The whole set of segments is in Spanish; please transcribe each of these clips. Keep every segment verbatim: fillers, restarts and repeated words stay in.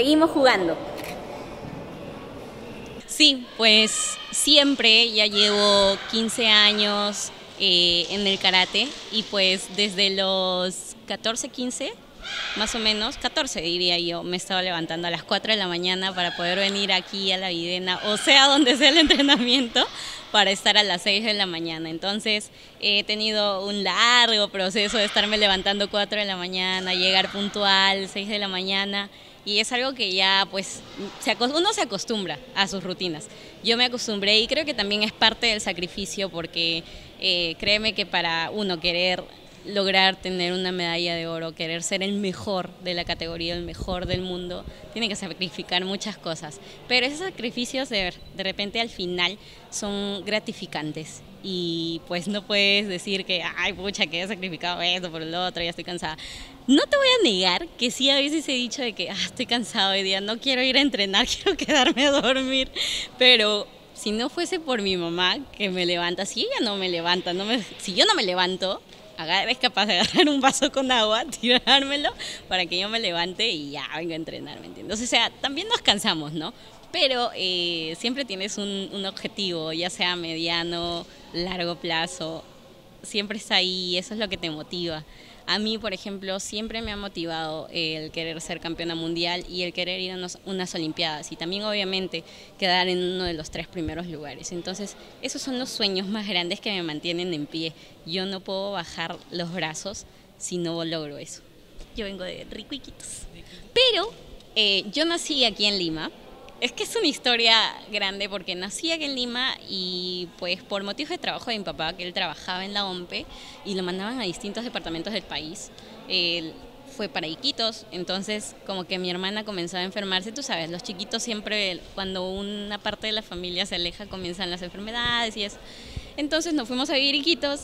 seguimos jugando. Sí, pues siempre, ya llevo quince años eh, en el karate y pues desde los catorce, quince, más o menos, catorce diría yo, me estaba levantando a las cuatro de la mañana para poder venir aquí a la Videna, o sea, donde sea el entrenamiento, para estar a las seis de la mañana. Entonces he tenido un largo proceso de estarme levantando cuatro de la mañana, llegar puntual, seis de la mañana, y es algo que ya pues se uno se acostumbra a sus rutinas. Yo me acostumbré y creo que también es parte del sacrificio porque eh, créeme que para uno querer lograr tener una medalla de oro, querer ser el mejor de la categoría, el mejor del mundo, tiene que sacrificar muchas cosas. Pero esos sacrificios de, de repente al final son gratificantes y pues no puedes decir que, ay pucha, que he sacrificado esto por el otro, ya estoy cansada. No te voy a negar que sí a veces he dicho de que ah, estoy cansado hoy día, no quiero ir a entrenar, quiero quedarme a dormir, pero si no fuese por mi mamá que me levanta, si ella no me levanta, no me, si yo no me levanto, es capaz de agarrar un vaso con agua, tirármelo para que yo me levante y ya venga a entrenar, ¿me entiendes? O sea, también nos cansamos, ¿no? Pero eh, siempre tienes un, un objetivo, ya sea mediano, largo plazo, siempre está ahí, eso es lo que te motiva. A mí, por ejemplo, siempre me ha motivado el querer ser campeona mundial y el querer ir a unos, unas Olimpiadas y también obviamente quedar en uno de los tres primeros lugares. Entonces, esos son los sueños más grandes que me mantienen en pie. Yo no puedo bajar los brazos si no logro eso. Yo vengo de Ricuiquitos. Pero eh, yo nací aquí en Lima. Es que es una historia grande porque nací aquí en Lima y pues por motivos de trabajo de mi papá, que él trabajaba en la O M P E y lo mandaban a distintos departamentos del país, él fue para Iquitos, entonces como que mi hermana comenzó a enfermarse, tú sabes, los chiquitos siempre cuando una parte de la familia se aleja comienzan las enfermedades y eso. Entonces nos fuimos a vivir a Iquitos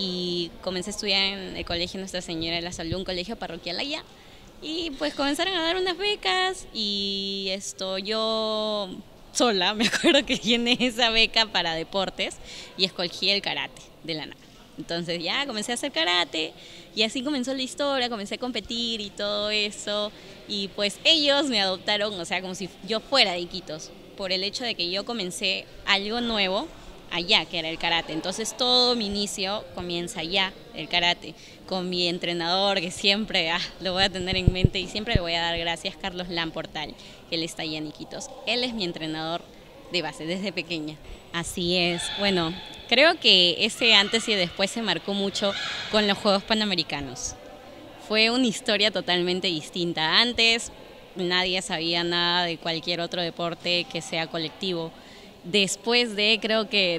y comencé a estudiar en el colegio Nuestra Señora de la Salud, un colegio parroquial allá. Y pues comenzaron a dar unas becas y esto yo sola, me acuerdo que llené esa beca para deportes y escogí el karate de la nada. Entonces ya comencé a hacer karate y así comenzó la historia, comencé a competir y todo eso. Y pues ellos me adoptaron, o sea, como si yo fuera de Iquitos, por el hecho de que yo comencé algo nuevo allá, que era el karate. Entonces todo mi inicio comienza allá, el karate, con mi entrenador, que siempre ah, lo voy a tener en mente y siempre le voy a dar gracias, Carlos Lamportal, que él está allá en Iquitos. Él es mi entrenador de base, desde pequeña. Así es. Bueno, creo que ese antes y después se marcó mucho con los Juegos Panamericanos. Fue una historia totalmente distinta. Antes nadie sabía nada de cualquier otro deporte que sea colectivo. Después de, creo que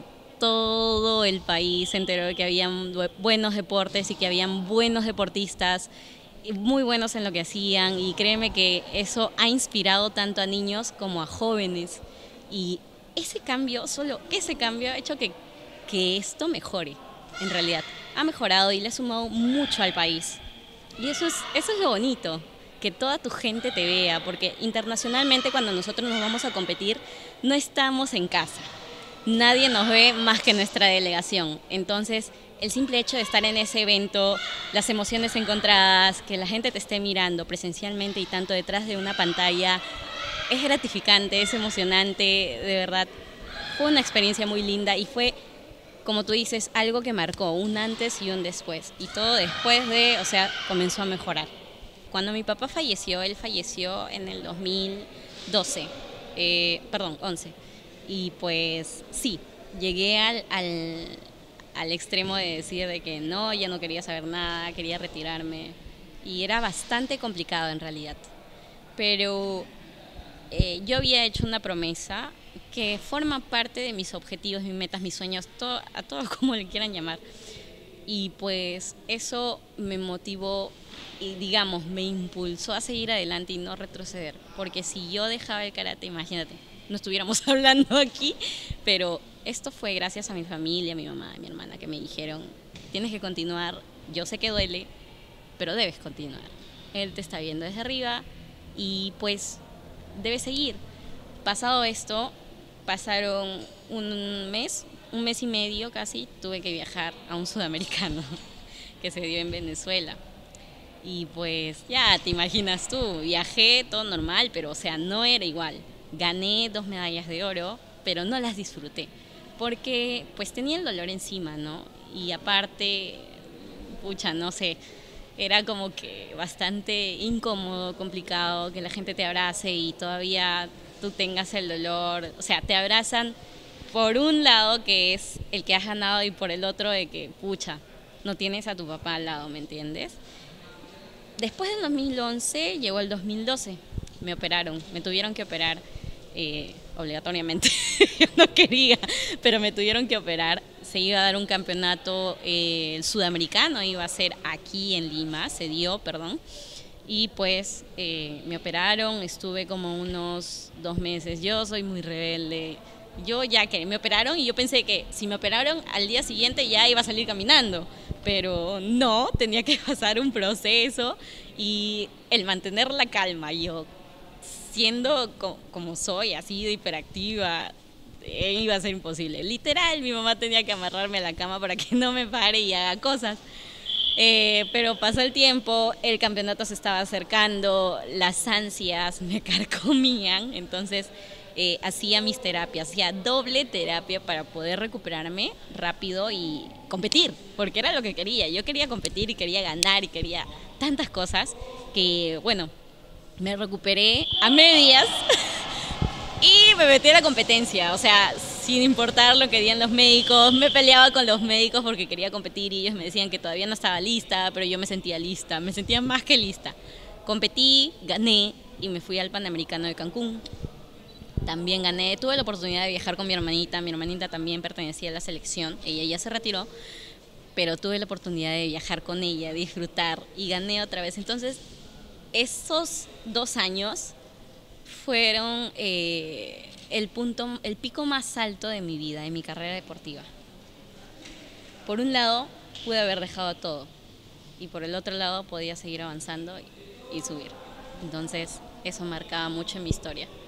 todo el país se enteró de que habían buenos deportes y que habían buenos deportistas, muy buenos en lo que hacían, y créeme que eso ha inspirado tanto a niños como a jóvenes. Y ese cambio, solo ese cambio ha hecho que, que esto mejore, en realidad. Ha mejorado y le ha sumado mucho al país. Y eso es, eso es lo bonito, que toda tu gente te vea, porque internacionalmente cuando nosotros nos vamos a competir no estamos en casa, nadie nos ve más que nuestra delegación. Entonces el simple hecho de estar en ese evento, las emociones encontradas, que la gente te esté mirando presencialmente y tanto detrás de una pantalla, es gratificante, es emocionante, de verdad. Fue una experiencia muy linda y fue, como tú dices, algo que marcó un antes y un después, y todo después de, o sea, comenzó a mejorar. Cuando mi papá falleció, él falleció en el dos mil doce, eh, perdón, once. Y pues sí, llegué al, al, al extremo de decir de que no, ya no quería saber nada, quería retirarme. Y era bastante complicado en realidad. Pero eh, yo había hecho una promesa que forma parte de mis objetivos, mis metas, mis sueños, todo, a todos como le quieran llamar. Y pues eso me motivó y digamos me impulsó a seguir adelante y no retroceder, porque si yo dejaba el karate, imagínate, no estuviéramos hablando aquí. Pero esto fue gracias a mi familia, a mi mamá, a mi hermana, que me dijeron, tienes que continuar, yo sé que duele, pero debes continuar, él te está viendo desde arriba y pues debes seguir. Pasado esto, pasaron un mes, un mes y medio casi, tuve que viajar a un sudamericano que se dio en Venezuela. Y pues ya, te imaginas tú, viajé todo normal, pero o sea, no era igual. Gané dos medallas de oro, pero no las disfruté, porque pues tenía el dolor encima, ¿no? Y aparte, pucha, no sé, era como que bastante incómodo, complicado que la gente te abrace y todavía tú tengas el dolor. O sea, te abrazan por un lado que es el que has ganado y por el otro de que, pucha, no tienes a tu papá al lado, ¿me entiendes? Después del dos mil once llegó el dos mil doce, me operaron, me tuvieron que operar eh, obligatoriamente, yo no quería, pero me tuvieron que operar. Se iba a dar un campeonato eh, sudamericano, iba a ser aquí en Lima, se dio, perdón, y pues eh, me operaron, estuve como unos dos meses, yo soy muy rebelde, yo ya que me operaron y yo pensé que si me operaron al día siguiente ya iba a salir caminando, pero no, tenía que pasar un proceso y el mantener la calma, yo siendo co como soy, así de hiperactiva, eh, iba a ser imposible. Literal, mi mamá tenía que amarrarme a la cama para que no me pare y haga cosas. Eh, pero pasó el tiempo, el campeonato se estaba acercando, las ansias me carcomían, entonces eh, hacía mis terapias, hacía doble terapia para poder recuperarme rápido y competir, porque era lo que quería. Yo quería competir y quería ganar y quería tantas cosas que, bueno, me recuperé a medias y me metí a la competencia, o sea, sin importar lo que digan los médicos, me peleaba con los médicos porque quería competir y ellos me decían que todavía no estaba lista, pero yo me sentía lista, me sentía más que lista. Competí, gané y me fui al Panamericano de Cancún. También gané, tuve la oportunidad de viajar con mi hermanita, mi hermanita también pertenecía a la selección, ella ya se retiró, pero tuve la oportunidad de viajar con ella, disfrutar y gané otra vez. Entonces, esos dos años fueron eh, el punto, el pico más alto de mi vida, de mi carrera deportiva. Por un lado, pude haber dejado todo y por el otro lado podía seguir avanzando y, y subir. Entonces, eso marcaba mucho en mi historia.